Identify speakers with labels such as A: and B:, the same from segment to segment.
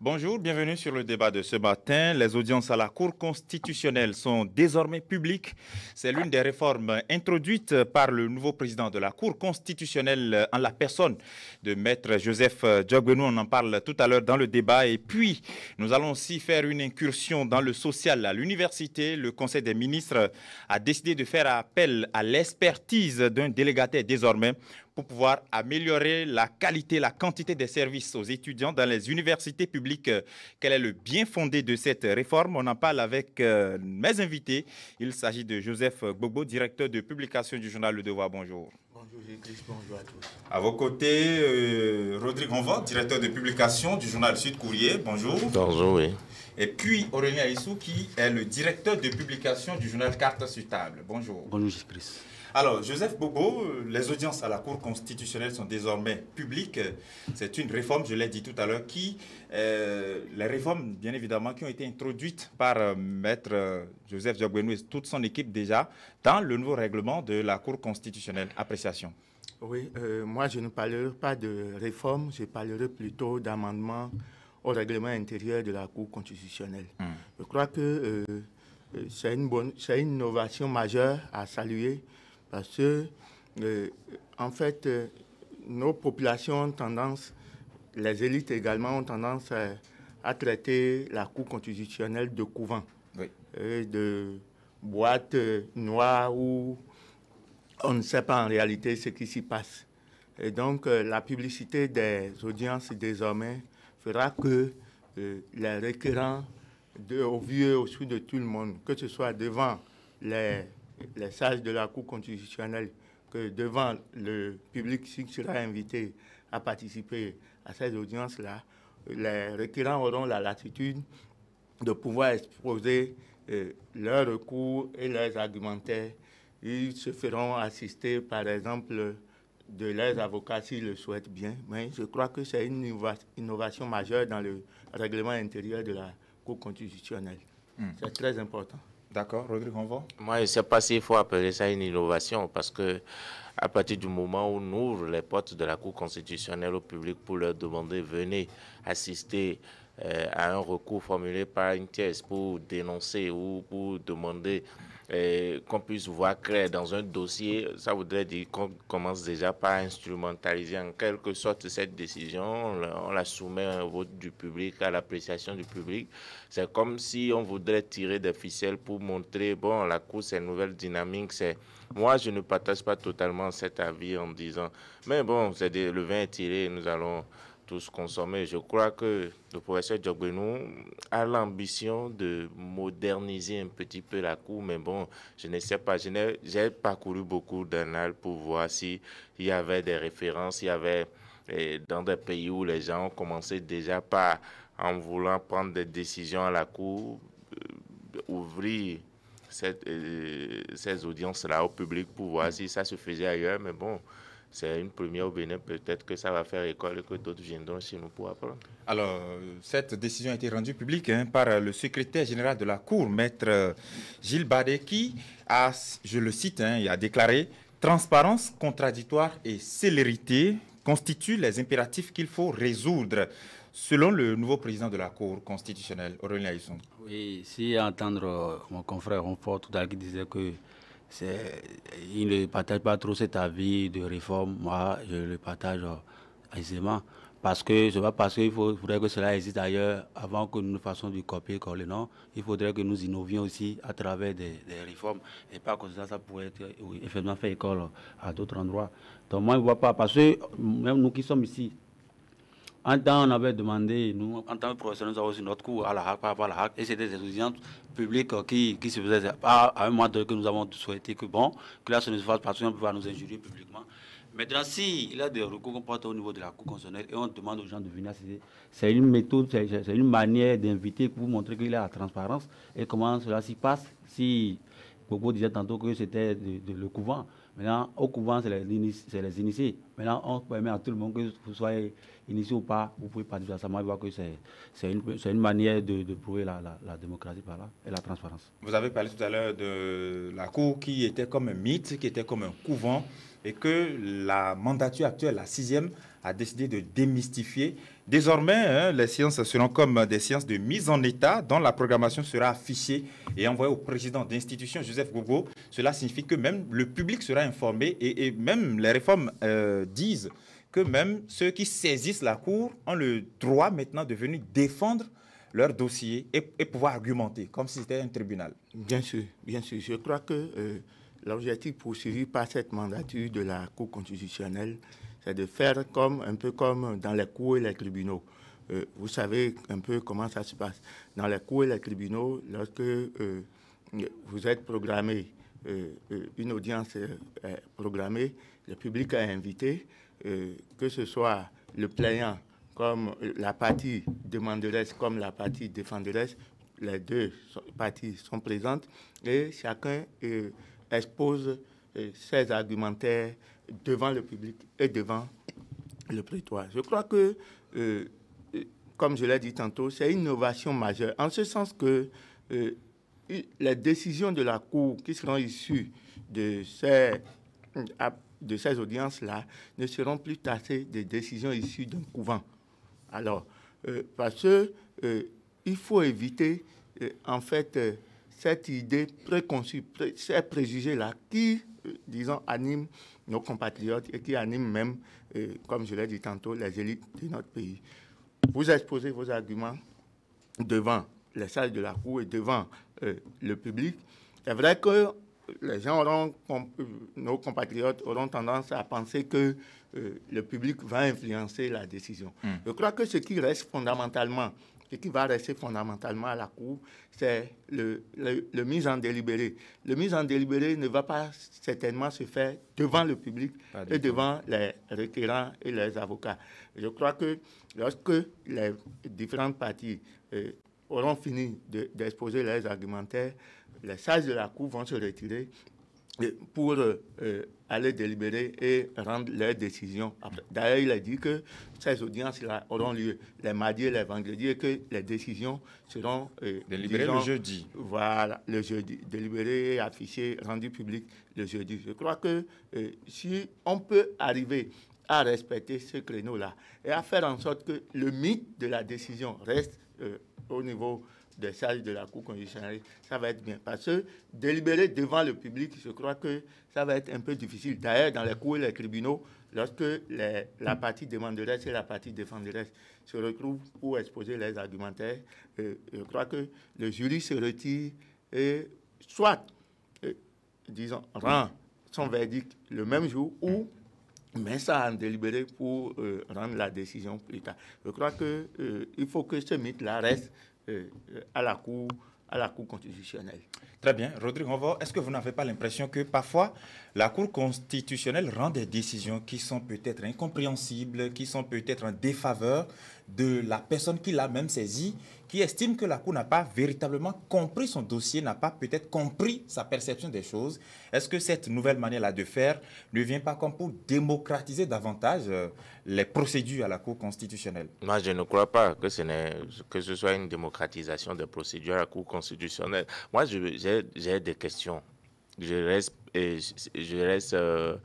A: Bonjour, bienvenue sur le débat de ce matin. Les audiences à la Cour constitutionnelle sont désormais publiques. C'est l'une des réformes introduites par le nouveau président de la Cour constitutionnelle en la personne de Maître Joseph Diogbenou. On en parle tout à l'heure dans le débat. Et puis, nous allons aussi faire une incursion dans le social à l'université. Le Conseil des ministres a décidé de faire appel à l'expertise d'un délégataire désormais pour pouvoir améliorer la qualité, la quantité des services aux étudiants dans les universités publiques. Quel est le bien fondé de cette réforme? On en parle avec mes invités. Il s'agit de Joseph Gbogbo, directeur de publication du journal Le Devoir. Bonjour.
B: Bonjour Jésus-Christ, bonjour à tous.
A: À vos côtés, Rodrigue Onvot, directeur de publication du journal Sud Courrier. Bonjour.
C: Bonjour, oui.
A: Et puis Aurélien Aissou, qui est le directeur de publication du journal Carte sur Table. Bonjour.
D: Bonjour Jésus-Christ.
A: Alors, Joseph Gbogbo, les audiences à la Cour constitutionnelle sont désormais publiques. C'est une réforme, je l'ai dit tout à l'heure, les réformes, bien évidemment, qui ont été introduites par Maître Joseph Diogbenou et toute son équipe déjà dans le nouveau règlement de la Cour constitutionnelle. Appréciation.
B: Oui, moi je ne parlerai pas de réforme, je parlerai plutôt d'amendement au règlement intérieur de la Cour constitutionnelle. Je crois que c'est une innovation majeure à saluer. Parce que, en fait, nos populations ont tendance, les élites également ont tendance à traiter la Cour constitutionnelle de couvent, oui, de boîte noire où on ne sait pas en réalité ce qui s'y passe. Et donc, la publicité des audiences désormais fera que les requérants, au vu et au su de tout le monde, que ce soit devant les sages de la Cour constitutionnelle, que devant le public qui sera invité à participer à ces audiences-là, les requérants auront la latitude de pouvoir exposer leurs recours et leurs argumentaires. Ils se feront assister, par exemple, de leurs avocats s'ils le souhaitent bien. Mais je crois que c'est une innovation majeure dans le règlement intérieur de la Cour constitutionnelle. C'est très important.
A: D'accord, Rodrigue Onvot.
C: Moi, je ne sais pas s'il faut appeler ça une innovation, parce que à partir du moment où on ouvre les portes de la Cour constitutionnelle au public pour leur demander venez assister à un recours formulé par une tiers pour dénoncer ou pour demander qu'on puisse voir clair dans un dossier, ça voudrait dire qu'on commence déjà par instrumentaliser en quelque sorte cette décision, on la soumet au vote du public, à l'appréciation du public. C'est comme si on voudrait tirer des ficelles pour montrer, bon, la Cour, c'est une nouvelle dynamique. Moi, je ne partage pas totalement cet avis en disant, mais bon, le vin est tiré, nous allons tous consommer. Je crois que le professeur Diogbenou a l'ambition de moderniser un petit peu la Cour, mais bon, je ne sais pas, j'ai parcouru beaucoup d'annales pour voir s'il y avait des références, il y avait dans des pays où les gens ont commencé déjà par, en voulant prendre des décisions à la Cour, ouvrir ces audiences-là au public pour voir si ça se faisait ailleurs, mais bon, c'est une première au Bénin, peut-être que ça va faire école et que d'autres viendront chez nous pour apprendre.
A: Alors, cette décision a été rendue publique par le secrétaire général de la Cour, Maître Gilles Badé, qui a, je le cite, il a déclaré « Transparence, contradictoire et célérité constituent les impératifs qu'il faut résoudre ». Selon le nouveau président de la Cour constitutionnelle, Aurélien Aissou.
D: Oui, si entendre mon confrère Onfort tout à l'heure qui disait que il ne partage pas trop cet avis de réforme, moi je le partage aisément. Parce que c'est pas parce qu'il faudrait que cela existe ailleurs avant que nous fassions du copier-coller, non. Il faudrait que nous innovions aussi à travers des réformes. Et pas comme ça pourrait être effectivement fait école à d'autres endroits. Donc moi je ne vois pas, parce que même nous qui sommes ici, en temps, on avait demandé, nous, en tant que professionnels, nous avons aussi notre cours à la HAC, par rapport à la HAC, et c'était des étudiants publics qui se faisaient à un moment donné que nous avons souhaité que, bon, que là, ça ne se fasse pas, parce qu'on peut nous injurier publiquement. Maintenant, s'il y a des recours qu'on porte au niveau de la Cour constitutionnelle et on demande aux gens de venir assister, c'est une méthode, c'est une manière d'inviter pour montrer qu'il y a la transparence et comment cela s'y passe. Si Bobo disait tantôt que c'était le couvent. Maintenant, au couvent, c'est les initiés. Maintenant, on permet à tout le monde, que vous soyez initié ou pas, vous pouvez participer à ça. Moi, je vois que c'est une manière de prouver la démocratie par là et la transparence.
A: Vous avez parlé tout à l'heure de la Cour qui était comme un mythe, qui était comme un couvent. et que la mandature actuelle, la 6e, a décidé de démystifier. Désormais, les séances seront comme des séances de mise en état dont la programmation sera affichée et envoyée au président d'institution, Joseph Gogo. Cela signifie que même le public sera informé et même les réformes disent que même ceux qui saisissent la Cour ont le droit maintenant de venir défendre leur dossier et pouvoir argumenter, comme si c'était un tribunal.
B: Bien sûr, bien sûr. Je crois que l'objectif poursuivi par cette mandature de la Cour constitutionnelle, c'est de faire un peu comme dans les cours et les tribunaux. Vous savez un peu comment ça se passe. Dans les cours et les tribunaux, lorsque vous êtes programmé, une audience est programmée, le public est invité, que ce soit le plaignant comme la partie demanderesse comme la partie défenderesse, les deux parties sont présentes et chacun expose ses argumentaires devant le public et devant le prétoire. Je crois que, comme je l'ai dit tantôt, c'est une innovation majeure, en ce sens que les décisions de la Cour qui seront issues de ces audiences-là ne seront plus taxées des décisions issues d'un couvent. Alors, parce que il faut éviter, en fait, cette idée préconçue, ces préjugés-là qui, disons, animent nos compatriotes et qui animent même, comme je l'ai dit tantôt, les élites de notre pays. Vous exposez vos arguments devant les salles de la Cour et devant le public. C'est vrai que les gens nos compatriotes auront tendance à penser que le public va influencer la décision. Je crois que ce qui va rester fondamentalement à la Cour, c'est le mise en délibéré. Le mise en délibéré ne va pas certainement se faire devant le public et devant les requérants et les avocats. Je crois que lorsque les différentes parties auront fini d'exposer leurs argumentaires, les sages de la Cour vont se retirer pour aller délibérer et rendre leurs décisions. D'ailleurs, il a dit que ces audiences-là auront lieu les mardis et les vendredis et que les décisions seront
A: délibérées le jeudi.
B: Voilà, le jeudi. Délibérées, affichées, rendues publiques le jeudi. Je crois que si on peut arriver à respecter ce créneau-là et à faire en sorte que le mythe de la décision reste au niveau des sages de la Cour constitutionnelle, ça va être bien. Parce que délibérer devant le public, je crois que ça va être un peu difficile. D'ailleurs, dans les cours et les tribunaux, lorsque la partie demanderesse et la partie défenderesse se retrouvent pour exposer les argumentaires, je crois que le jury se retire et soit, disons, rend son verdict le même jour ou met ça en délibéré pour rendre la décision plus tard. Je crois qu'il faut que ce mythe-là reste à la Cour constitutionnelle.
A: Très bien. Rodrigue Ronvaux, est-ce que vous n'avez pas l'impression que parfois la Cour constitutionnelle rend des décisions qui sont peut-être incompréhensibles, qui sont peut-être en défaveur de la personne qui l'a même saisie, qui estime que la Cour n'a pas véritablement compris son dossier, n'a pas peut-être compris sa perception des choses? Est-ce que cette nouvelle manière-là de faire ne vient pas comme pour démocratiser davantage les procédures à la Cour constitutionnelle?
C: Moi, je ne crois pas que ce soit une démocratisation des procédures à la Cour constitutionnelle. Moi, j'ai des questions. Je reste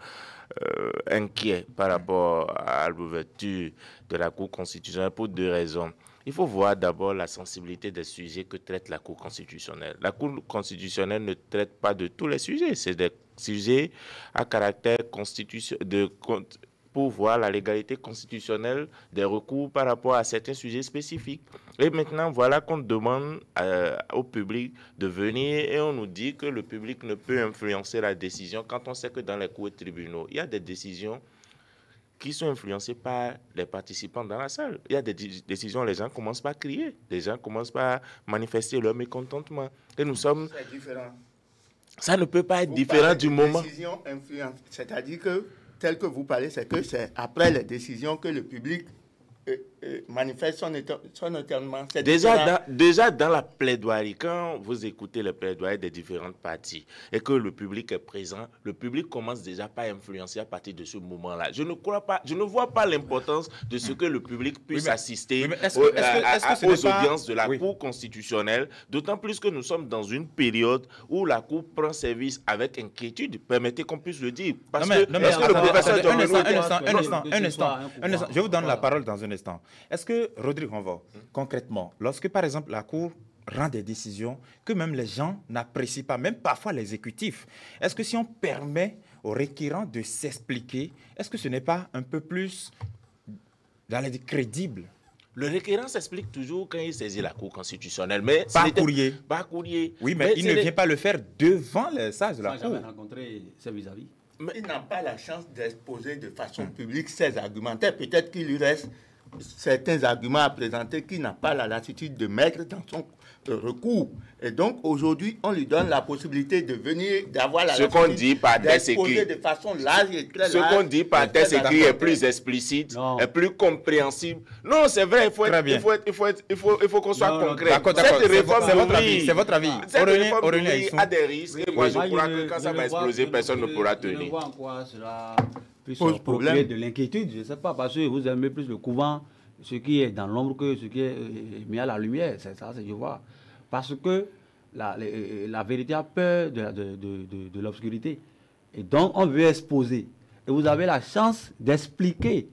C: inquiet par rapport à l'ouverture de la Cour constitutionnelle pour deux raisons. Il faut voir d'abord la sensibilité des sujets que traite la Cour constitutionnelle. La Cour constitutionnelle ne traite pas de tous les sujets. C'est des sujets à caractère constitutionnel, pour voir la légalité constitutionnelle des recours par rapport à certains sujets spécifiques. Et maintenant, voilà qu'on demande au public de venir et on nous dit que le public ne peut influencer la décision quand on sait que dans les cours et tribunaux, il y a des décisions qui sont influencés par les participants dans la salle. Il y a des décisions, les gens commencent par crier, les gens commencent par manifester leur mécontentement. Et nous sommes...
B: C'est différent.
C: Ça ne peut pas être différent du moment...
B: Décision influente, c'est-à-dire que, tel que vous parlez, c'est que c'est après les décisions que le public manifeste son étonnement.
C: Déjà dans la plaidoirie, quand vous écoutez les plaidoiries des différentes parties et que le public est présent, le public commence déjà par influencer à partir de ce moment-là. Je ne vois pas l'importance de ce que le public puisse assister aux audiences de la Cour constitutionnelle, d'autant plus que nous sommes dans une période où la Cour prend service avec inquiétude. Permettez qu'on puisse le dire. Parce que le professeur
A: un instant, je vous donne la parole dans un instant. Est-ce que, Rodrigue Ronvaux, concrètement, lorsque par exemple la Cour rend des décisions que même les gens n'apprécient pas, même parfois l'exécutif, est-ce que si on permet aux requérants de s'expliquer, est-ce que ce n'est pas un peu plus, j'allais dire, crédible?
C: Le requérant s'explique toujours quand il saisit la Cour constitutionnelle, mais
A: par courrier.
C: Par courrier.
A: Oui, mais il ne vient pas le faire devant les sages de la Cour.
D: Jamais rencontré ses vis-à-vis.
B: Mais il n'a pas la chance d'exposer de façon publique ses argumentaires. Peut-être qu'il lui reste certains arguments à présenter qu'il n'a pas la latitude de mettre dans son recours. Et donc, aujourd'hui, on lui donne la possibilité de venir, d'avoir la latitude d'exposer de façon large et très large.
C: Ce qu'on dit par texte écrit est plus explicite, est plus compréhensible. Non, c'est vrai, il faut qu'on soit concret.
A: Cette réforme, c'est votre avis.
C: Cette réforme a des risques. Et moi, je crois que quand ça va exploser, personne ne pourra tenir.
D: Je vois en quoi cela pose problème de l'inquiétude. Je ne sais pas, parce que vous aimez plus le couvent, ce qui est dans l'ombre que ce qui est mis à la lumière. C'est ça, je vois. Parce que la vérité a peur de l'obscurité. Et donc, on veut exposer. Et vous avez la chance d'expliquer.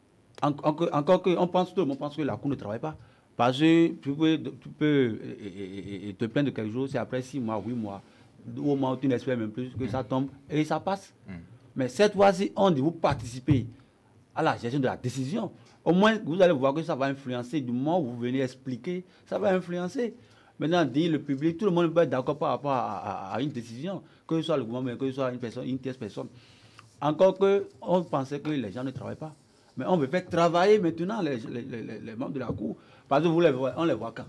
D: Encore que tout le monde pense que la Cour ne travaille pas. Parce que tu peux te plaindre de quelque chose, c'est après 6 mois, 8 mois, au moment où tu n'espères même plus que ça tombe et ça passe. Mais cette fois-ci, on dit vous participez à la gestion de la décision. Au moins, vous allez voir que ça va influencer. Du moment où vous venez expliquer, ça va influencer. Maintenant, dit le public, tout le monde peut être d'accord par rapport à une décision, que ce soit le gouvernement, que ce soit une tierce personne. Encore qu'on pensait que les gens ne travaillent pas. Mais on veut faire travailler maintenant les membres de la Cour. Parce que on les voit quand.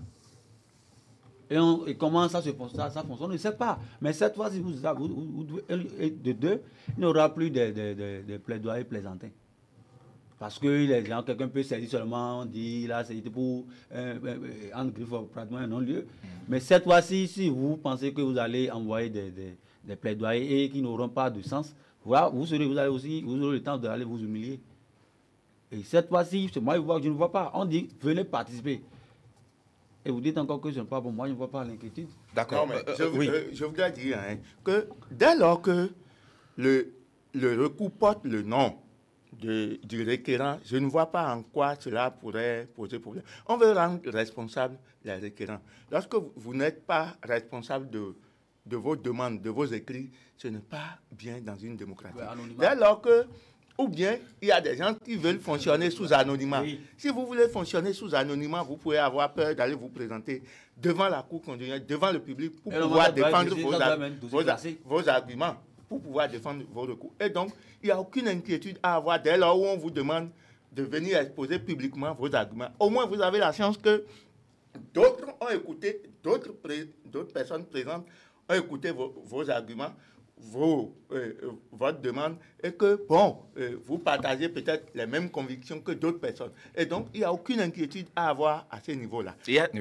D: Et comment ça fonctionne, on ne sait pas. Mais cette fois-ci, de deux, il n'y aura plus de plaidoyer plaisantin. Parce que les gens, quelqu'un peut saisir seulement, on dit là, c'est pour en griffe pratiquement un non-lieu. Mais cette fois-ci, si vous pensez que vous allez envoyer des plaidoyers et qui n'auront pas de sens, voilà, vous aurez le temps d'aller vous humilier. Et cette fois-ci, moi, je ne vois pas. On dit, venez participer. Et vous dites encore que ce n'est pas bon. Moi, je ne vois pas l'inquiétude.
B: D'accord. Je voudrais dire que dès lors que le recours porte le nom du requérant, je ne vois pas en quoi cela pourrait poser problème. On veut rendre responsable les requérants. Lorsque vous n'êtes pas responsable de vos demandes, de vos écrits, ce n'est pas bien dans une démocratie. Dès lors que, ou bien, il y a des gens qui veulent fonctionner sous anonymat. Oui. Si vous voulez fonctionner sous anonymat, vous pouvez avoir peur d'aller vous présenter devant la Cour constitutionnelle, devant le public, pour pouvoir défendre vos arguments, pour pouvoir défendre vos recours. Et donc, il n'y a aucune inquiétude à avoir dès lors où on vous demande de venir exposer publiquement vos arguments. Au moins, vous avez la chance que d'autres ont écouté, d'autres personnes présentes ont écouté vos arguments, votre demande, et que, vous partagez peut-être les mêmes convictions que d'autres personnes. Et donc, il n'y a aucune inquiétude à avoir à ce niveau-là.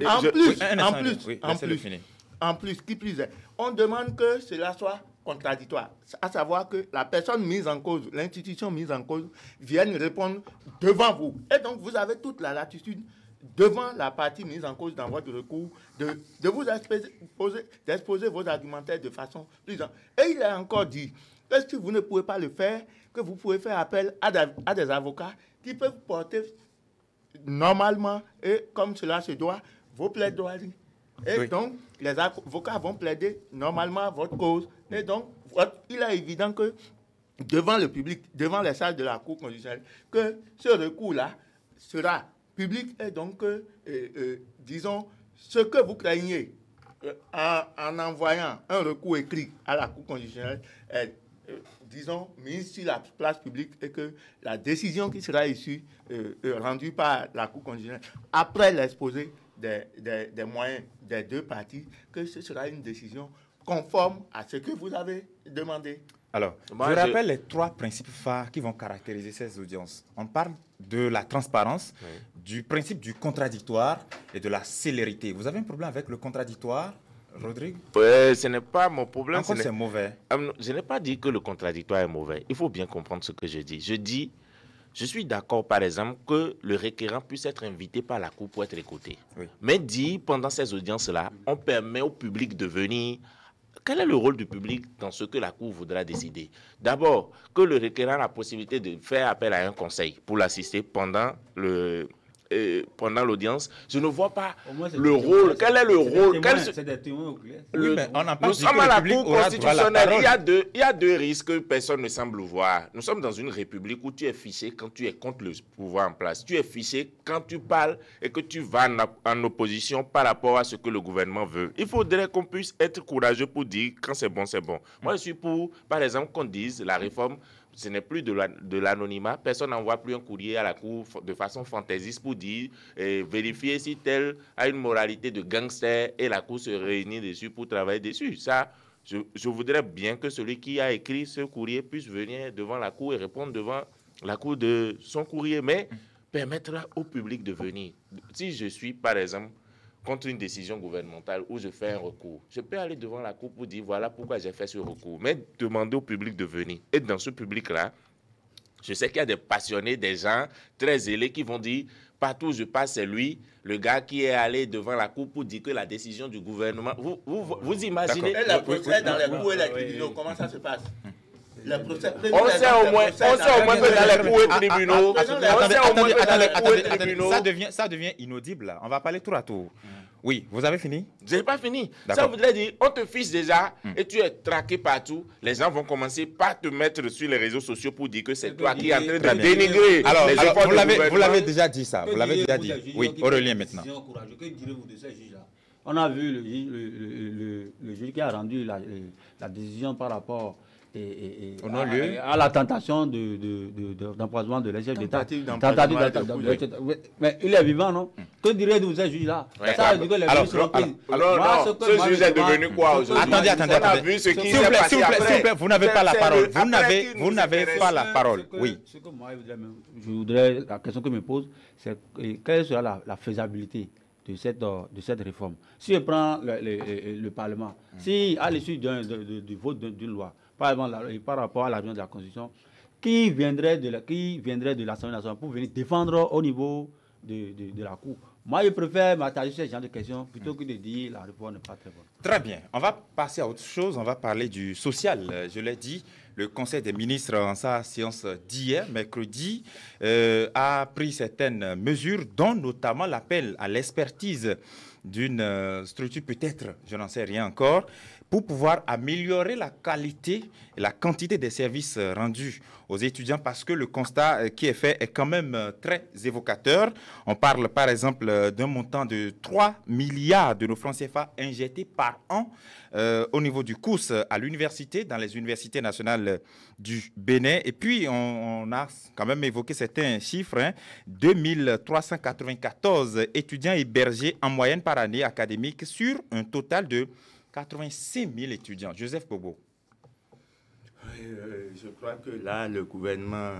B: En plus, qui plus est, on demande que cela soit contradictoire, à savoir que la personne mise en cause, l'institution mise en cause, vienne répondre devant vous. Et donc, vous avez toute la latitude devant la partie mise en cause dans votre recours, de vous d'exposer vos argumentaires de façon plus ample. Et il a encore dit que si vous ne pouvez pas le faire, que vous pouvez faire appel à des avocats qui peuvent porter normalement, et comme cela se doit, vos plaidoiries. Et donc, les avocats vont plaider normalement votre cause. Et donc, il est évident que devant le public, devant les salles de la Cour constitutionnelle, que ce recours-là sera public et donc, disons, ce que vous craignez en envoyant un recours écrit à la Cour constitutionnelle est, disons, mis sur la place publique et que la décision qui sera issue, rendue par la Cour constitutionnelle, après l'exposé des moyens des deux parties, que ce sera une décision conforme à ce que vous avez demandé.
A: Alors, je rappelle les 3 principes phares qui vont caractériser ces audiences. On parle de la transparence, du principe du contradictoire et de la célérité. Vous avez un problème avec le contradictoire, Rodrigue?
C: Ce n'est pas mon problème.
A: Encore c'est mauvais.
C: Je n'ai pas dit que le contradictoire est mauvais. Il faut bien comprendre ce que je dis. Je suis d'accord, par exemple, que le requérant puisse être invité par la Cour pour être écouté. Oui. Mais dit, pendant ces audiences-là, on permet au public de venir. Quel est le rôle du public dans ce que la Cour voudra décider? D'abord, que le requérant a la possibilité de faire appel à un conseil pour l'assister pendant l'audience. Je ne vois pas le rôle. Quel est le rôle?
D: C'est des témoins oculaires.
A: Oui, mais on n'a pas
C: nous
A: dit
C: sommes
A: que
C: à
A: le
C: la Cour constitutionnelle. Il y a deux risques que personne ne semble voir. Nous sommes dans une république où tu es fiché quand tu es contre le pouvoir en place. Tu es fiché quand tu parles et que tu vas en opposition par rapport à ce que le gouvernement veut. Il faudrait qu'on puisse être courageux pour dire quand c'est bon, c'est bon. Moi, je suis pour, par exemple, qu'on dise la réforme. Ce n'est plus de l'anonymat. Personne n'envoie plus un courrier à la Cour de façon fantaisiste pour dire, vérifier si tel a une moralité de gangster et la Cour se réunit dessus pour travailler dessus. Ça, je voudrais bien que celui qui a écrit ce courrier puisse venir devant la Cour et répondre devant la Cour de son courrier, mais permettre au public de venir. Si je suis, par exemple, contre une décision gouvernementale où je fais un recours, je peux aller devant la Cour pour dire voilà pourquoi j'ai fait ce recours, mais demander au public de venir. Et dans ce public-là, je sais qu'il y a des passionnés, des gens très zélés qui vont dire partout où je passe, c'est lui, le gars qui est allé devant la Cour pour dire que la décision du gouvernement. Vous imaginez.
B: Et le procès dans les cours et les tribunaux, comment ça se passe?
C: On sait au moins que dans les cours et tribunaux,
A: ça devient inaudible là. On va parler tour à tour. Oui, vous avez fini?
C: Je n'ai pas fini. Ça voudrait dire, on te fiche déjà et tu es traqué partout. Les gens vont commencer par te mettre sur les réseaux sociaux pour dire que c'est toi qui es en train de dénigrer.
A: Alors, vous l'avez déjà dit ça. Vous l'avez déjà dit. Oui, Aurélien maintenant.
D: Que direz-vous de ces juges-là? On a vu le juge qui a rendu la décision par rapport à la tentation d'empoisonnement de l'chef d'État. Mais il est vivant, non? Que dirais-vous de ces juges-là? Ça veut dire que les juges seront pris.
C: Alors, ce juge est devenu quoi aujourd'hui?
A: Attendez. S'il vous plaît, vous n'avez pas la parole. Vous n'avez pas la parole. Oui.
D: Ce que moi, je voudrais, la question que je me pose, c'est quelle sera la faisabilité de cette réforme? Si je prends le Parlement, si à l'issue du vote d'une loi, par rapport à la révision de la Constitution, qui viendrait de l'Assemblée nationale pour venir défendre au niveau de la Cour? Moi, je préfère m'attacher sur ce genre de questions plutôt que de dire la réforme n'est pas très bonne.
A: Très bien. On va passer à autre chose. On va parler du social. Je l'ai dit, le Conseil des ministres, en sa séance d'hier, mercredi, a pris certaines mesures, dont notamment l'appel à l'expertise d'une structure, peut-être, je n'en sais rien encore, pour pouvoir améliorer la qualité et la quantité des services rendus aux étudiants, parce que le constat qui est fait est quand même très évocateur. On parle par exemple d'un montant de 3 milliards de nos francs CFA injectés par an au niveau du COUS à l'université, dans les universités nationales du Bénin. Et puis, on a quand même évoqué certains chiffres, 2394 étudiants hébergés en moyenne par année académique sur un total de 85 000 étudiants. Joseph Bobo.
B: Je crois que là, le gouvernement,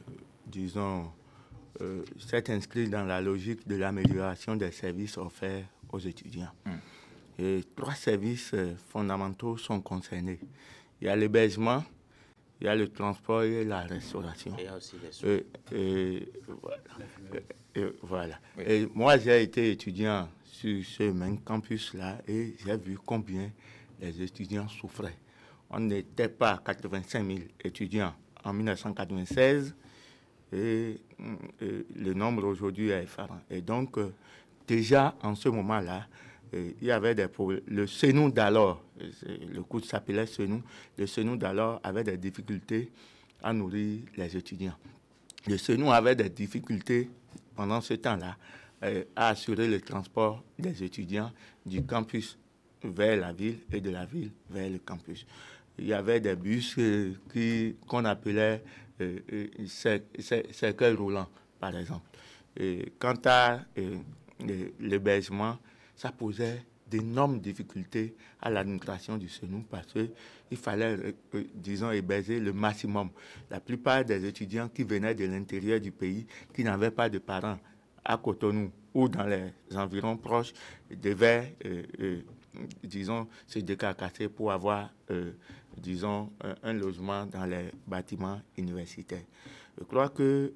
B: s'est inscrit dans la logique de l'amélioration des services offerts aux étudiants. Et 3 services fondamentaux sont concernés. Il y a l'hébergement, il y a le transport et la restauration.
C: Et il y a aussi les soins.
B: Voilà. Oui. Et moi, j'ai été étudiant sur ce même campus-là et j'ai vu combien les étudiants souffraient. On n'était pas 85 000 étudiants en 1996 et le nombre aujourd'hui est effarant. Et donc, déjà en ce moment-là, il y avait des problèmes. Le CENU d'alors, le cours s'appelait CENU, le CENU d'alors avait des difficultés à nourrir les étudiants. Le CENU avait des difficultés pendant ce temps-là à assurer le transport des étudiants du campus vers la ville et de la ville vers le campus. Il y avait des bus qu'on appelait cercueils roulants, par exemple. Et quant à l'hébergement, ça posait d'énormes difficultés à l'administration du CENU parce qu'il fallait, disons, héberger le maximum. La plupart des étudiants qui venaient de l'intérieur du pays, qui n'avaient pas de parents à Cotonou ou dans les environs proches devaient, disons, se décarcasser pour avoir, disons, un logement dans les bâtiments universitaires. Je crois que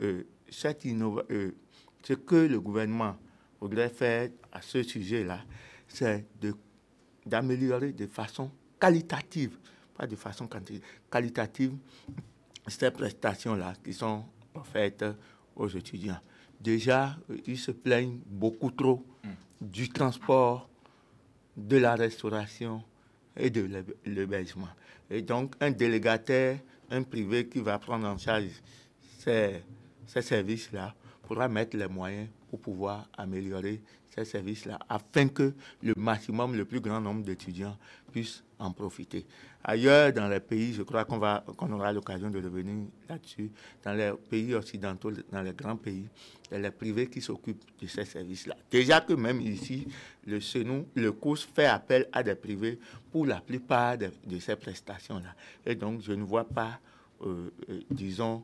B: ce que le gouvernement voudrait faire à ce sujet-là, c'est d'améliorer de façon qualitative, pas de façon quantitative, qualitative, ces prestations-là qui sont offertes aux étudiants. Déjà, ils se plaignent beaucoup trop du transport, de la restauration et de l'hébergement. Et donc, un délégataire, un privé qui va prendre en charge ces services-là pourra mettre les moyens pour pouvoir améliorer ces services-là afin que le maximum, le plus grand nombre d'étudiants puissent en profiter. Ailleurs, dans les pays, je crois qu'on aura l'occasion de revenir là-dessus, dans les pays occidentaux, dans les grands pays, il y a les privés qui s'occupent de ces services-là. Déjà que même ici, le COUS fait appel à des privés pour la plupart de ces prestations-là. Et donc, je ne vois pas, disons,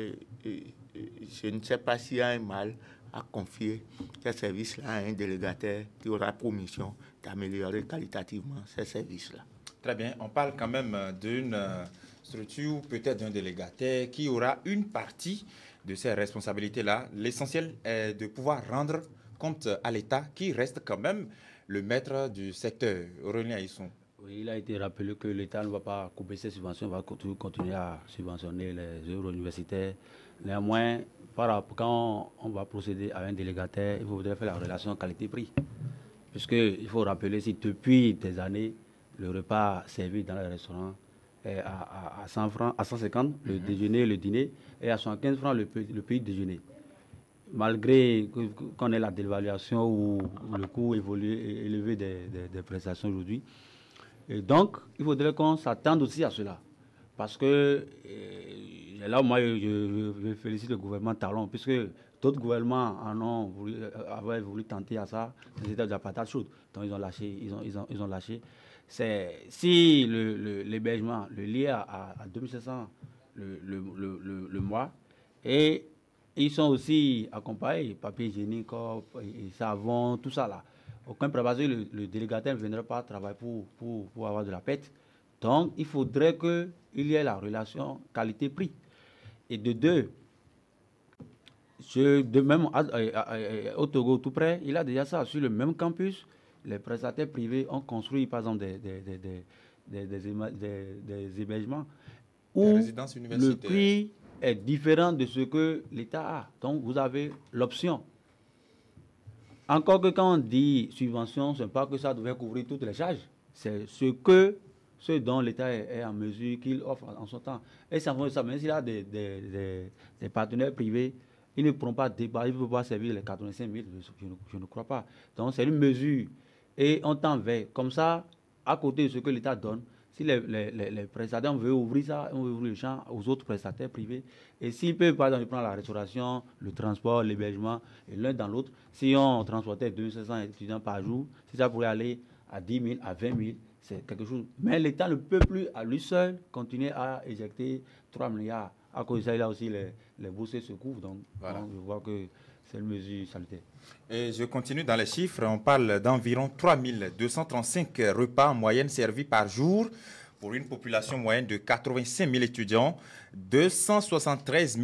B: je ne sais pas s'il y a un mal à confier ces services-là à un délégataire qui aura pour mission d'améliorer qualitativement ces services-là.
A: Très bien. On parle quand même d'une structure, peut-être d'un délégataire qui aura une partie de ces responsabilités-là. L'essentiel est de pouvoir rendre compte à l'État qui reste quand même le maître du secteur. Aurélien Aïsson.
D: Oui, il a été rappelé que l'État ne va pas couper ses subventions, va continuer à subventionner les œuvres universitaires. Néanmoins, quand on va procéder à un délégataire, il faudrait faire la relation qualité-prix. Puisqu'il faut rappeler, si depuis des années, le repas servi dans les restaurants est à 100 francs, à 150, le déjeuner, le dîner, et à 115 francs le petit déjeuner. Malgré qu'on ait la dévaluation ou le coût élevé des prestations aujourd'hui. Et donc, il faudrait qu'on s'attende aussi à cela. Parce que là, moi, je félicite le gouvernement Talon, puisque d'autres gouvernements avaient voulu tenter à ça. C'était de la patate chaude. Donc, ils ont lâché. Si l'hébergement, le lié à 2700 le mois, et ils sont aussi accompagnés, papier hygiénique, et savon, tout ça là. Aucun préparation, le délégataire ne viendrait pas travailler pour avoir de la pète. Donc, il faudrait qu'il y ait la relation qualité-prix. Et de deux, même au Togo, tout près, il a déjà ça. Sur le même campus, les prestataires privés ont construit, par exemple, des hébergements où le prix est différent de ce que l'État a. Donc, vous avez l'option. Encore que quand on dit subvention, ce n'est pas que ça devait couvrir toutes les charges. C'est ce dont l'État est en mesure qu'il offre en son temps. Et ça, même s'il a des partenaires privés, ils ne pourront pas débattre, ils ne peuvent pas servir les 85 000, je ne crois pas. Donc c'est une mesure. Et on t'en veille. Comme ça, à côté de ce que l'État donne, si les prestataires, on veut ouvrir ça, on veut ouvrir le champ aux autres prestataires privés. Et s'ils peuvent, par exemple, prendre la restauration, le transport, l'hébergement, et l'un dans l'autre, si on transportait 2500 étudiants par jour, si ça pourrait aller à 10 000, à 20 000, c'est quelque chose. Mais l'État ne peut plus, à lui seul, continuer à éjecter 3 milliards. À cause de ça, il a aussi les bourses et secours. Donc, voilà. Je vois que c'est une mesure salutaire.
A: Et je continue dans les chiffres. On parle d'environ 3235 repas en moyenne servis par jour pour une population moyenne de 85 000 étudiants. 273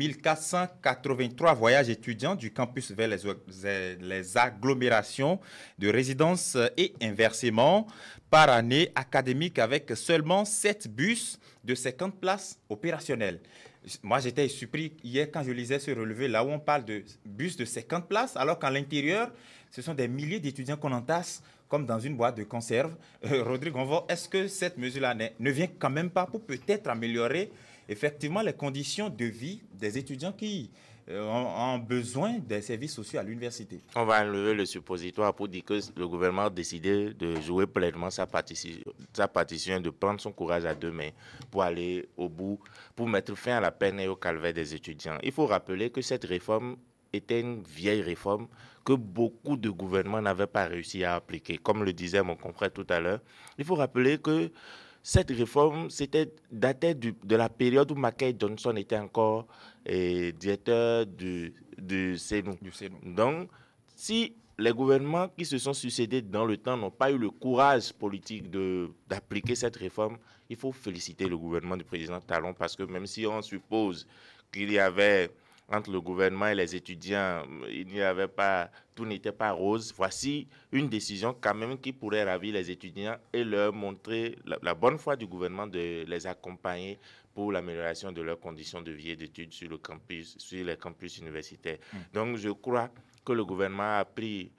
A: 483 voyages étudiants du campus vers les agglomérations de résidences et inversement par année académique avec seulement 7 bus de 50 places opérationnelles. Moi, j'étais surpris hier quand je lisais ce relevé là où on parle de bus de 50 places, alors qu'à l'intérieur, ce sont des milliers d'étudiants qu'on entasse comme dans une boîte de conserve. Rodrigue Onvo, est-ce que cette mesure-là ne vient quand même pas pour peut-être améliorer effectivement les conditions de vie des étudiants qui ont besoin des services sociaux à l'université?
C: On va enlever le suppositoire pour dire que le gouvernement a décidé de jouer pleinement sa partition, de prendre son courage à deux mains pour aller au bout, pour mettre fin à la peine et au calvaire des étudiants. Il faut rappeler que cette réforme était une vieille réforme que beaucoup de gouvernements n'avaient pas réussi à appliquer. Comme le disait mon confrère tout à l'heure, il faut rappeler que cette réforme datait de la période où Mackay Johnson était encore directeur du CENU. Donc, si les gouvernements qui se sont succédés dans le temps n'ont pas eu le courage politique d'appliquer cette réforme, il faut féliciter le gouvernement du président Talon parce que même si on suppose qu'il y avait entre le gouvernement et les étudiants, il n'y avait pas, tout n'était pas rose. Voici une décision quand même qui pourrait ravir les étudiants et leur montrer la bonne foi du gouvernement de les accompagner pour l'amélioration de leurs conditions de vie et d'études sur le campus, sur les campus universitaires. Donc je crois que le gouvernement a pris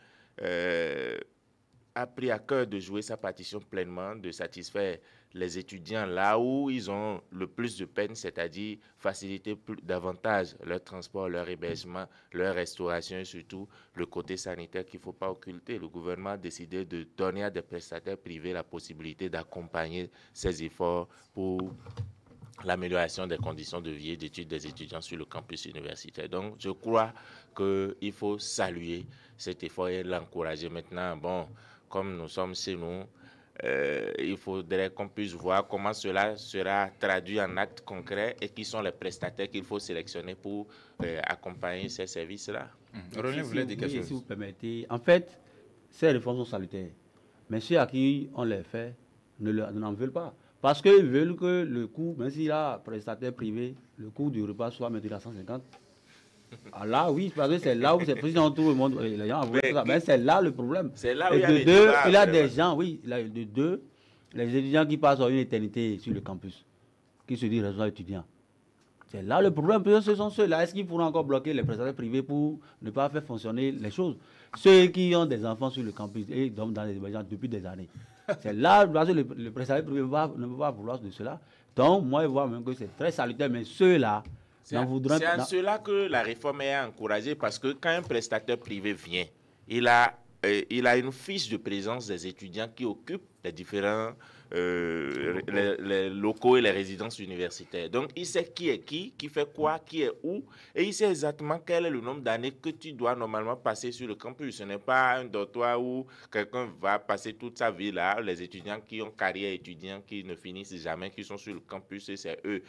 C: à cœur de jouer sa partition pleinement, de satisfaire les étudiants là où ils ont le plus de peine, c'est-à-dire faciliter davantage leur transport, leur hébergement, leur restauration et surtout le côté sanitaire qu'il ne faut pas occulter. Le gouvernement a décidé de donner à des prestataires privés la possibilité d'accompagner ces efforts pour l'amélioration des conditions de vie et d'études des étudiants sur le campus universitaire. Donc, je crois qu'il faut saluer cet effort et l'encourager. Maintenant, bon, comme nous sommes chez nous, il faudrait qu'on puisse voir comment cela sera traduit en actes concrets et qui sont les prestataires qu'il faut sélectionner pour accompagner ces services-là.
A: René voulait dire quelque chose.
D: Si vous permettez, en fait, ces réformes sont salutaires. Mais ceux à qui on les fait n'en veulent pas. Parce qu'ils veulent que le coût, même s'il y a prestataire privé, le coût du repas soit maintenu à 150. Ah là, oui, parce que c'est là où c'est président tout le monde, les gens ça. Mais c'est là le problème.
C: C'est là où
D: il y a des gens, oui, de deux, les étudiants qui passent une éternité sur le campus, qui se disent réseau étudiant. C'est là le problème, parce que ce sont ceux-là. Est-ce qu'ils pourront encore bloquer les prestataires privés pour ne pas faire fonctionner les choses? Ceux qui ont des enfants sur le campus et dorment dans les hébergements depuis des années. C'est là, parce que le prestataire privé ne peut pas vouloir de cela. Donc, moi, je vois même que c'est très salutaire, mais ceux-là,
C: c'est en cela que la réforme est encouragée, parce que quand un prestataire privé vient, il a une fiche de présence des étudiants qui occupent les différents les locaux et les résidences universitaires. Donc, il sait qui est qui fait quoi, qui est où, et il sait exactement quel est le nombre d'années que tu dois normalement passer sur le campus. Ce n'est pas un dortoir où quelqu'un va passer toute sa vie là. Les étudiants qui ont carrière étudiante, qui ne finissent jamais, qui sont sur le campus, et c'est eux.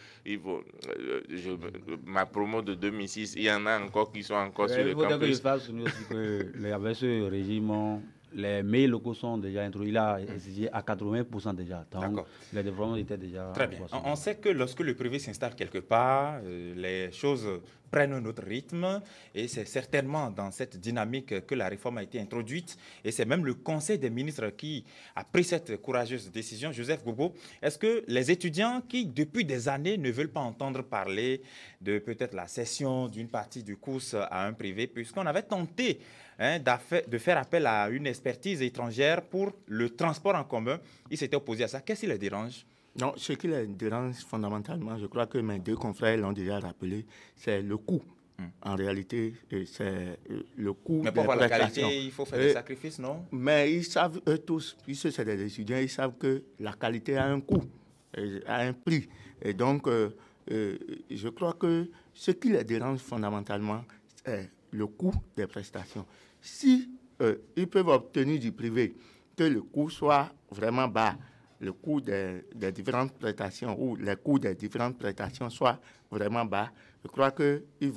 C: Ma promo de 2006, il y en a encore qui sont encore sur le campus.
D: Il faut que je fasse aussi que avec ce régime, les mails locaux sont déjà introduits. Il a exigé à 80% déjà. Donc, les développements étaient déjà...
A: Très bien. On sait que lorsque le privé s'installe quelque part, les choses prennent un autre rythme. Et c'est certainement dans cette dynamique que la réforme a été introduite. Et c'est même le Conseil des ministres qui a pris cette courageuse décision. Joseph Gobo, est-ce que les étudiants qui, depuis des années, ne veulent pas entendre parler de peut-être la cession d'une partie du cours à un privé, puisqu'on avait tenté de faire appel à une expertise étrangère pour le transport en commun, ils s'étaient opposés à ça. Qu'est-ce qui les dérange?
B: Non, ce qui les dérange fondamentalement, je crois que mes deux confrères l'ont déjà rappelé, c'est le coût. En réalité, c'est le coût.
A: Mais pour avoir la qualité, il faut faire des sacrifices, non?
B: Mais ils savent, eux tous, puisque c'est des étudiants, ils savent que la qualité a un coût, a un prix. Et donc, je crois que ce qui les dérange fondamentalement, c'est le coût des prestations. Si ils peuvent obtenir du privé que le coût soit vraiment bas, le coût des différentes prestations ou les coûts des différentes prestations soient vraiment bas, je crois qu'ils ne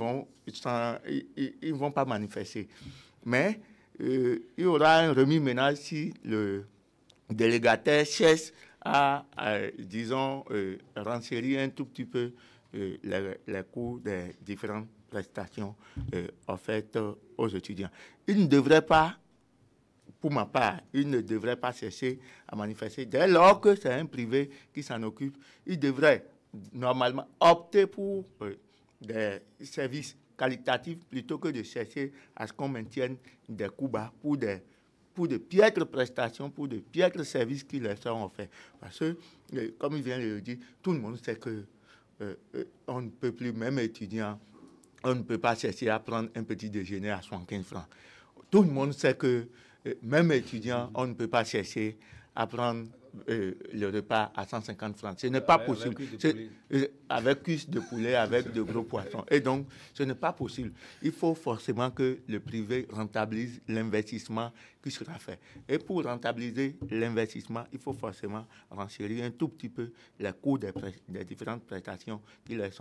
B: vont pas manifester. Mais il y aura un remis-ménage si le délégataire cherche à disons, renchérir un tout petit peu les coûts des différentes prestations offertes aux étudiants. Il ne devrait pas, pour ma part, il ne devrait pas cesser à manifester. Dès lors que c'est un privé qui s'en occupe, il devrait normalement opter pour des services qualitatifs plutôt que de chercher à ce qu'on maintienne des coûts bas pour de piètres prestations, pour de piètres services qui leur sont offerts. Parce que, comme il vient de le dire, tout le monde sait que on ne peut plus, même étudiant, on ne peut pas chercher à prendre un petit déjeuner à 75 francs. Tout le monde sait que, même étudiant, on ne peut pas chercher à prendre le repas à 150 francs. Ce n'est pas possible. Avec cuisse de poulet, avec de gros poissons. Et donc, ce n'est pas possible. Il faut forcément que le privé rentabilise l'investissement qui sera fait. Et pour rentabiliser l'investissement, il faut forcément renchérir un tout petit peu les coûts des différentes prestations qui leur sont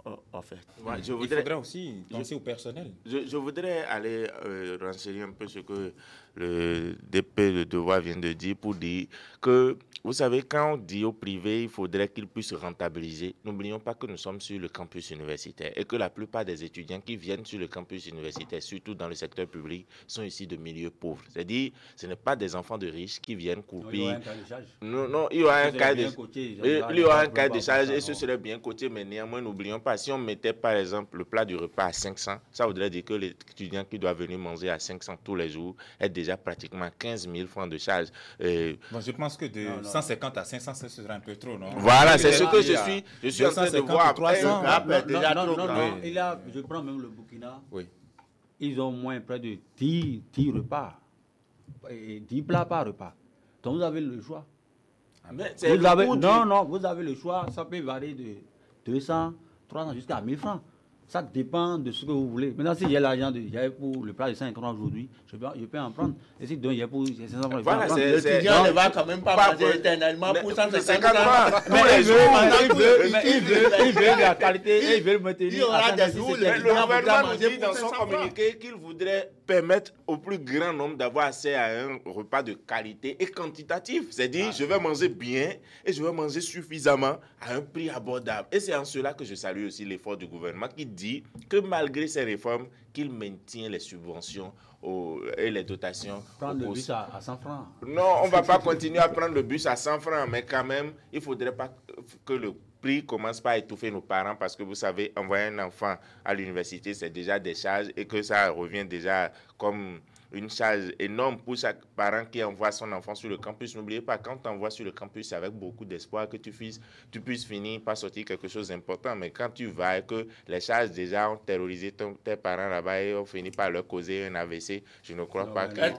B: offertes.
C: Ouais,
A: Il faudrait aussi penser au personnel.
C: Je voudrais aller renseigner un peu ce que le DP de Devoir vient de dire pour dire que, vous savez, quand on dit au privé, il faudrait qu'il puisse rentabiliser. N'oublions pas que nous sommes sur le campus universitaire et que la plupart des étudiants qui viennent sur le campus universitaire, surtout dans le secteur public, sont issus de milieux pauvres. C'est-à-dire, ce n'est pas des enfants de riches qui viennent couper. Non, il y aura un cas de charge et ce serait bien coté, mais néanmoins, n'oublions pas, si on mettait par exemple le plat du repas à 500, ça voudrait dire que l'étudiant qui doit venir manger à 500 tous les jours est déjà pratiquement 15 000 francs de charge.
A: Bon, je pense que de 150 à 500, ce serait un peu trop, non?
C: Voilà, c'est ce que je suis en train de voir.
A: 300,
D: je prends même le Burkina.
A: Oui.
D: Ils ont moins près de 10 repas, et 10 plats par repas. Donc vous avez le choix. Vous avez le choix, ça peut varier de 200, 300 jusqu'à 1000 francs. Ça dépend de ce que vous voulez. Maintenant, si j'ai l'argent pour le plat de 5 francs aujourd'hui, je peux en prendre. Et si donc il y a pour 500 francs,
C: voilà,
B: l'étudiant ne va quand même pas manger éternellement pour 150 francs.
D: Mais il veut la qualité et il veut le maintenir.
B: Il y aura des jours,
C: le gouvernement dit dans son communiqué qu'il voudrait permettre au plus grand nombre d'avoir accès à un repas de qualité et quantitatif. C'est-à-dire, je vais manger bien et je vais manger suffisamment à un prix abordable. Et c'est en cela que je salue aussi l'effort du gouvernement qui dit que malgré ces réformes, qu'il maintient les subventions et les dotations.
D: Prendre le bus à 100 francs.
C: Non, on ne va pas continuer à prendre le bus à 100 francs, mais quand même, il ne faudrait pas que le prix commence pas à étouffer nos parents parce que vous savez, envoyer un enfant à l'université, c'est déjà des charges et que ça revient déjà comme une charge énorme pour chaque parent qui envoie son enfant sur le campus. N'oubliez pas, quand tu envoies sur le campus, c'est avec beaucoup d'espoir que tu puisses finir par sortir quelque chose d'important. Mais quand tu vas et que les charges déjà ont terrorisé tes parents là-bas et ont fini par leur causer un AVC, je ne crois pas que...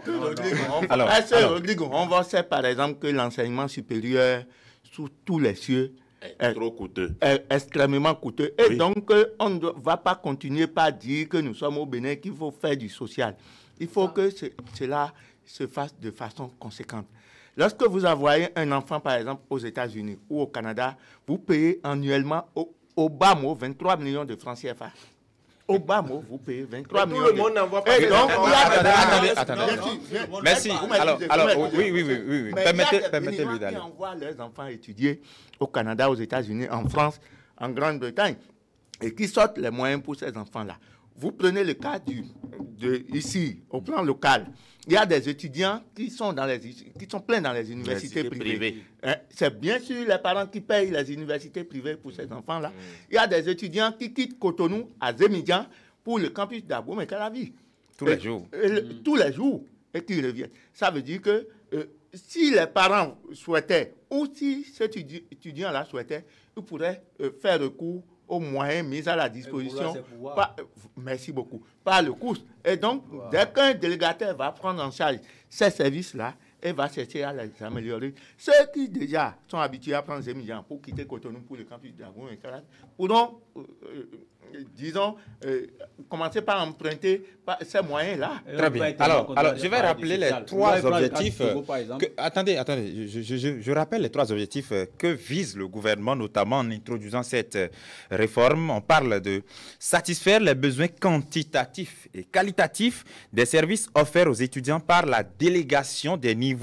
B: Rodrigo, on va faire par exemple que l'enseignement supérieur sous tous les cieux
C: est trop coûteux.
B: Est extrêmement coûteux. Et donc, on ne va pas continuer par dire que nous sommes au Bénin, qu'il faut faire du social. Il faut que cela se fasse de façon conséquente. Lorsque vous envoyez un enfant, par exemple, aux États-Unis ou au Canada, vous payez annuellement au bas mot 23 millions de francs CFA. Au bas mot, vous payez 23 millions.
C: Tout le monde n'envoie pas.
B: Et donc,
A: attendez. Merci. Alors, oui. Permettez-lui d'aller.
B: Qui envoient leurs enfants étudier au Canada, aux États-Unis, en France, en Grande-Bretagne, et qui sortent les moyens pour ces enfants-là. Vous prenez le cas ici, au plan local. Il y a des étudiants qui sont pleins dans les universités privées. C'est bien sûr les parents qui payent les universités privées pour ces enfants-là. Il y a des étudiants qui quittent Cotonou à Zémidian pour le campus d'Abomey-Calavi.
A: Tous les jours.
B: Tous les jours. Et qui reviennent. Ça veut dire que si les parents souhaitaient, ou si cet étudiant-là souhaitait, il pourrait faire recours aux moyens mis à la disposition, merci beaucoup, par le cours. Et donc, dès qu'un délégataire va prendre en charge ces services-là, et va chercher à les améliorer. Ceux qui déjà sont habitués à prendre des millions pour quitter Cotonou pour le campus d'Agou et Carat, pourront, disons, commencer par emprunter ces moyens-là.
A: Très bien. Alors, je vais rappeler les trois objectifs. Attendez, je rappelle les trois objectifs que vise le gouvernement, notamment en introduisant cette réforme. On parle de satisfaire les besoins quantitatifs et qualitatifs des services offerts aux étudiants par la délégation des niveaux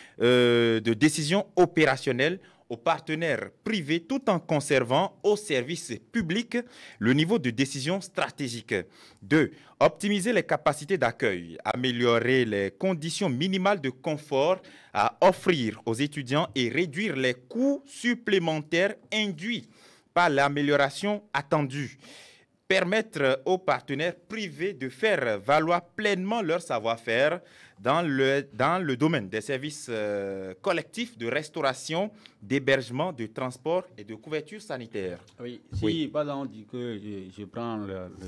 A: de décision opérationnelle aux partenaires privés tout en conservant aux services publics le niveau de décision stratégique. 2. Optimiser les capacités d'accueil, améliorer les conditions minimales de confort à offrir aux étudiants et réduire les coûts supplémentaires induits par l'amélioration attendue. Permettre aux partenaires privés de faire valoir pleinement leur savoir-faire dans le domaine des services collectifs de restauration, d'hébergement, de transport et de couverture sanitaire.
D: Oui, par exemple, on dit que je prends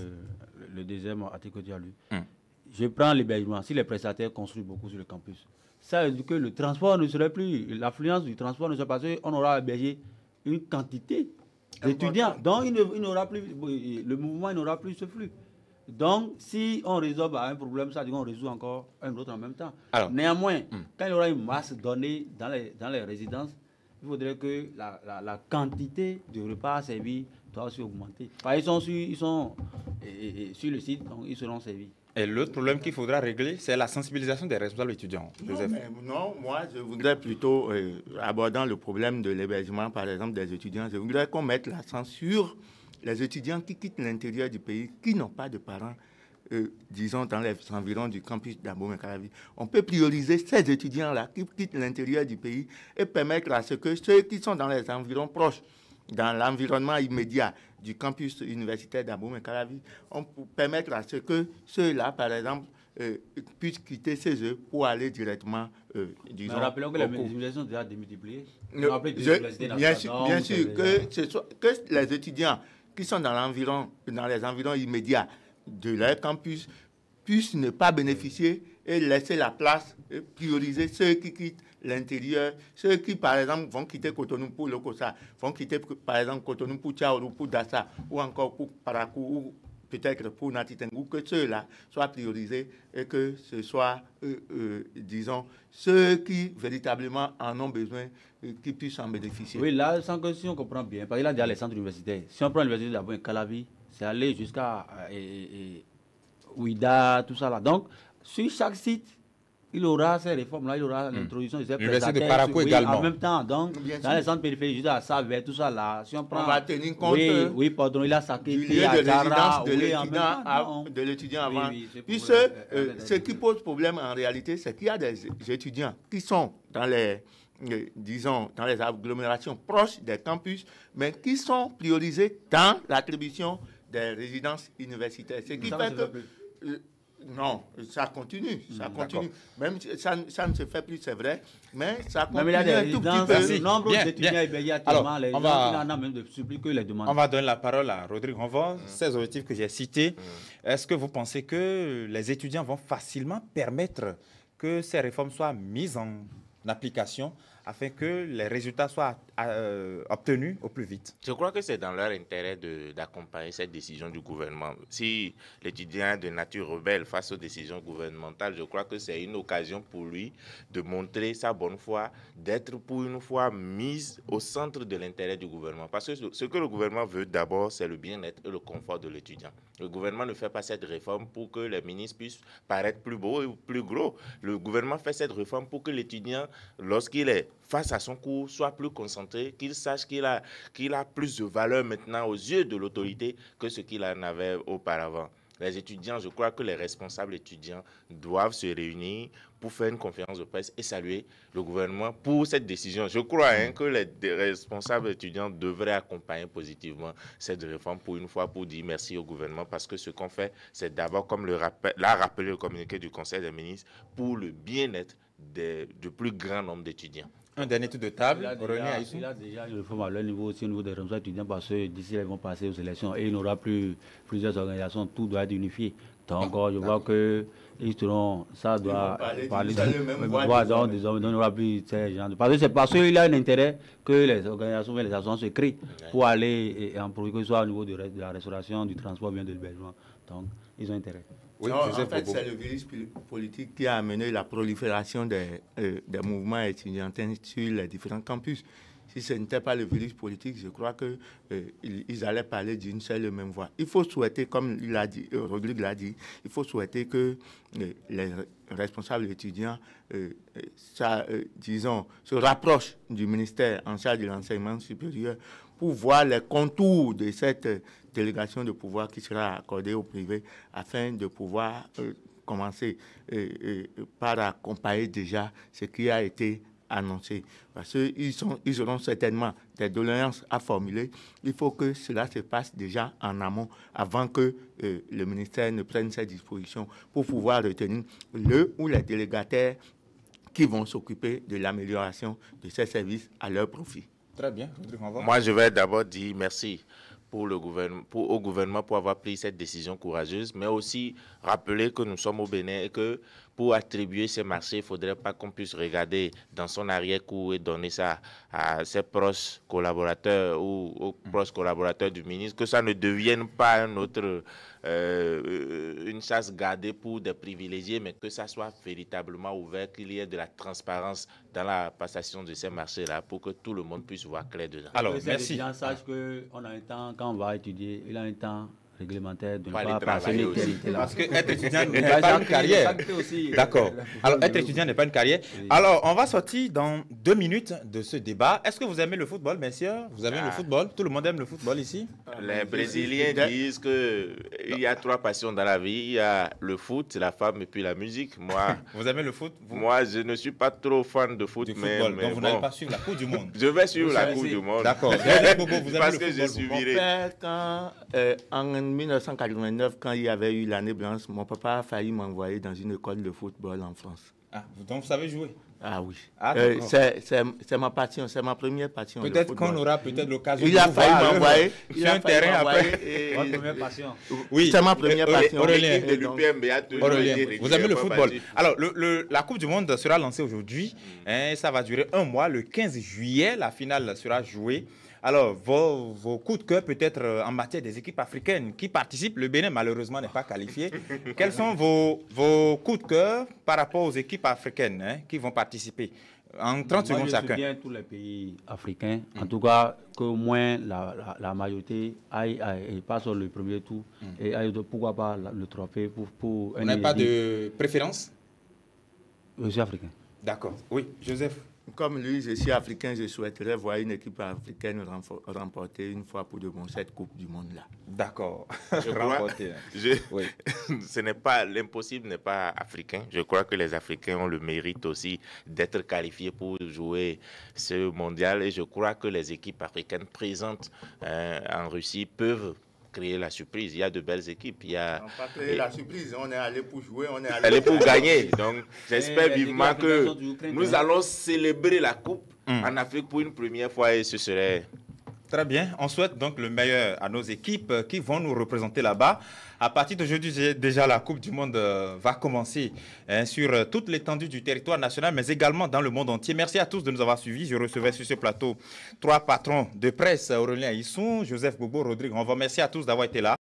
D: le deuxième article que tu as lu. Je prends l'hébergement. Si les prestataires construisent beaucoup sur le campus, ça veut dire que le transport ne serait plus, l'affluence du transport ne serait pas, on aura hébergé une quantité d'étudiants. Donc, il n'aura plus, le mouvement n'aura plus ce flux. Donc, si on résolve un problème, ça veut dire qu'on résout encore un autre en même temps. Alors, néanmoins, quand il y aura une masse donnée dans les résidences, il faudrait que la quantité de repas servis doit aussi augmenter. Ils sont sur le site, donc ils seront servis.
A: Et l'autre problème qu'il faudra régler, c'est la sensibilisation des responsables étudiants. Joseph.
B: Non, moi, je voudrais plutôt, abordant le problème de l'hébergement, par exemple, des étudiants, je voudrais qu'on mette l'accent sur les étudiants qui quittent l'intérieur du pays, qui n'ont pas de parents, disons, dans les environs du campus d'Abomey-Calavi. On peut prioriser ces étudiants-là qui quittent l'intérieur du pays et permettre à ce que ceux qui sont dans les environs proches, dans l'environnement immédiat du campus universitaire d'Abomey-Calavi, on peut permettre à ce que ceux-là, par exemple, puissent quitter chez eux pour aller directement, disons...
D: Mais rappelons que les universités sont déjà démultipliées.
B: Bien sûr, que les étudiants qui sont dans les environs immédiats de leur campus puissent ne pas bénéficier et laisser la place, et prioriser ceux qui quittent l'intérieur, ceux qui, par exemple, vont quitter Cotonou pour Lokossa, vont quitter, par exemple, Cotonou pour Tchaourou, pour Dassa, ou encore pour Parakou, ou peut-être pour Natitengou, que ceux-là soient priorisés et que ce soit, disons, ceux qui véritablement en ont besoin, qui puissent en bénéficier.
D: Oui, là, sans que si on comprend bien, parce qu'il a déjà les centres universitaires. Si on prend l'université d'Abomey-Calavi, c'est aller jusqu'à Ouida, tout ça là. Donc, sur chaque site, il aura ces réformes-là, il aura l'introduction de ces
A: prestataires. L'université de Parakou également.
D: En même temps, donc, dans les centres périphériques, juste à Savert, tout ça là, si on prend...
B: On va tenir compte
D: pardon, il a Saké,
B: du lieu de résidence de l'étudiant avant. Puis ce qui pose problème en réalité, c'est qu'il y a des étudiants qui sont dans les... disons, dans les agglomérations proches des campus, mais qui sont priorisés dans l'attribution des résidences universitaires. Ce qui fait que... non, ça continue, Même ça ne se fait plus, c'est vrai, mais ça continue un tout petit peu.
D: Le nombre d'étudiants hébergés actuellement, les gens en ont même de supplier que les demandes.
A: On va donner la parole à Rodrigue Ronvon. Ces objectifs que j'ai cités, est-ce que vous pensez que les étudiants vont facilement permettre que ces réformes soient mises en application afin que les résultats soient obtenus au plus vite?
C: Je crois que c'est dans leur intérêt d'accompagner cette décision du gouvernement. Si l'étudiant est de nature rebelle face aux décisions gouvernementales, je crois que c'est une occasion pour lui de montrer sa bonne foi, d'être pour une fois mise au centre de l'intérêt du gouvernement. Parce que ce que le gouvernement veut d'abord, c'est le bien-être et le confort de l'étudiant. Le gouvernement ne fait pas cette réforme pour que les ministres puissent paraître plus beaux et plus gros. Le gouvernement fait cette réforme pour que l'étudiant, lorsqu'il est face à son cours, soit plus concentré, qu'il sache qu'il a plus de valeur maintenant aux yeux de l'autorité que ce qu'il en avait auparavant. Les étudiants, je crois que les responsables étudiants doivent se réunir pour faire une conférence de presse et saluer le gouvernement pour cette décision. Je crois que les responsables étudiants devraient accompagner positivement cette réforme pour une fois, pour dire merci au gouvernement, parce que ce qu'on fait, c'est d'abord, comme l'a rappelé le communiqué du Conseil des ministres, pour le bien-être du plus grand nombre d'étudiants.
A: Un dernier tour de table.
D: Il a déjà une réforme à leur niveau, aussi au niveau des responsables étudiants, parce que d'ici là, ils vont passer aux élections et il n'y aura plus plusieurs organisations, tout doit être unifié. Donc, je vois que ça doit parler de même voix. Donc, il n'y aura plus ces gens. Parce qu'il y a un intérêt que les organisations et les associations se créent pour aller en produit, que ce soit au niveau de la restauration, du transport, bien de l'hébergement. Donc, ils ont intérêt.
B: Oui, en fait, c'est le virus politique qui a amené la prolifération des mouvements étudiantins sur les différents campus. Si ce n'était pas le virus politique, je crois qu'ils allaient parler d'une seule et même voix. Il faut souhaiter, comme Rodrigue l'a dit, il faut souhaiter que les responsables étudiants disons, se rapprochent du ministère en charge de l'enseignement supérieur pour voir les contours de cette délégation de pouvoir qui sera accordée au privé afin de pouvoir commencer par accompagner déjà ce qui a été annoncé. Parce qu'ils auront certainement des doléances à formuler. Il faut que cela se passe déjà en amont avant que le ministère ne prenne ses dispositions pour pouvoir retenir le ou les délégataires qui vont s'occuper de l'amélioration de ces services à leur profit.
A: Très bien.
C: Moi, je vais d'abord dire merci au gouvernement pour avoir pris cette décision courageuse, mais aussi rappeler que nous sommes au Bénin et que pour attribuer ces marchés, il ne faudrait pas qu'on puisse regarder dans son arrière-cour et donner ça à ses proches collaborateurs ou aux proches collaborateurs du ministre, que ça ne devienne pas une une chasse gardée pour des privilégiés, mais que ça soit véritablement ouvert, qu'il y ait de la transparence dans la passation de ces marchés-là pour que tout le monde puisse voir clair dedans.
A: Alors,
D: merci.
A: merci.
D: Les gens sachent qu'on a un temps, quand on va étudier, il a un temps réglementaire de ne
C: Pas
D: pas
C: les
D: passer les
C: travailler
D: qualités là.
A: Parce que être étudiant n'est pas une carrière. D'accord. Alors, être étudiant n'est pas une carrière. Alors, on va sortir dans 2 minutes de ce débat. Est-ce que vous aimez le football, messieurs? Vous aimez le football? Tout le monde aime le football ici?
C: Les Brésiliens disent qu'il y a 3 passions dans la vie. Il y a le foot, la femme et puis la musique. Moi,
A: Vous aimez le foot?
C: moi, je ne suis pas trop fan de foot,
A: Du
C: mais
A: football. Donc, vous n'allez
C: bon,
A: pas suivre la Coupe du Monde.
C: je vais suivre
A: Vous
C: la
A: savez,
C: Coupe du Monde.
A: D'accord. Bobo, vous aimez
C: Parce
A: le
C: que je
A: football?
B: Mon
C: suivirai.
B: père, quand, en 1989, quand il y avait eu l'année blanche, mon papa a failli m'envoyer dans une école de football en France.
A: Ah, donc vous savez jouer?
B: Ah oui.
A: Ah, d'accord.
B: C'est ma passion, c'est ma première passion. le
A: Peut-être
B: football.
A: qu'on aura peut-être l'occasion
B: Il
A: de
B: a
A: vous
B: failli
A: voir
B: m'envoyer.
A: sur un terrain après.
D: Votre première passion.
A: Oui.
B: C'est ma première passion.
A: Aurélien.
C: L'équipe de l'UPMB a toujours
A: Aurélien,
C: été
A: vous aimez le
C: régulièrement
A: football?
C: battue.
A: Alors, la Coupe du Monde sera lancée aujourd'hui. Ça va durer 1 mois. Le 15 juillet, la finale sera jouée. Alors, vos coups de cœur peut-être en matière des équipes africaines qui participent. Le Bénin, malheureusement, n'est pas qualifié. Quels sont vos coups de cœur par rapport aux équipes africaines qui vont participer? En 30 secondes
D: je
A: chacun.
D: soutiens tous les pays africains. En tout cas, qu'au moins la majorité aille et passe sur le premier tour. Et aille, pourquoi pas le trophée pour
A: Vous n'avez pas de préférence?
D: Je suis africain.
A: D'accord. Oui, Joseph.
B: Comme lui, je suis africain, je souhaiterais voir une équipe africaine remporter une fois pour de bon cette Coupe du Monde-là.
A: D'accord.
C: Je crois-
A: Remporté.
C: Oui. Ce n'est pas l'impossible n'est pas africain. Je crois que les Africains ont le mérite aussi d'être qualifiés pour jouer ce mondial et je crois que les équipes africaines présentes en Russie peuvent créer la surprise. Il y a de belles équipes. Il y a
B: On va créer la surprise, on est allé pour jouer, on est
C: elle
B: allé
C: est pour gagner. Donc, j'espère
D: les
C: vivement
D: équipes africaines
C: que
D: sont du Ukraine,
C: nous
D: hein.
C: allons célébrer la Coupe en Afrique pour une première fois et ce serait...
A: Très bien. On souhaite donc le meilleur à nos équipes qui vont nous représenter là-bas. À partir d'aujourd'hui, déjà la Coupe du Monde va commencer sur toute l'étendue du territoire national, mais également dans le monde entier. Merci à tous de nous avoir suivis. Je recevais sur ce plateau 3 patrons de presse, Aurélien Issoun, Joseph Bobo, Rodrigue. On vous remercie à tous d'avoir été là.